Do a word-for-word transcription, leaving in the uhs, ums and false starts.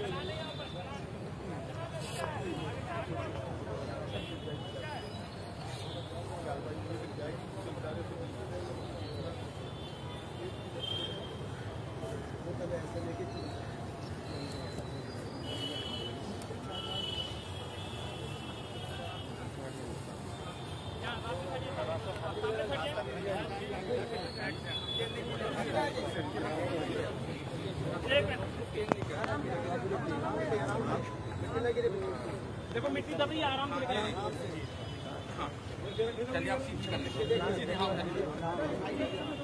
देखो मिट्टी दब रही है, आराम से चलिए आप सीधी कर लेंगे।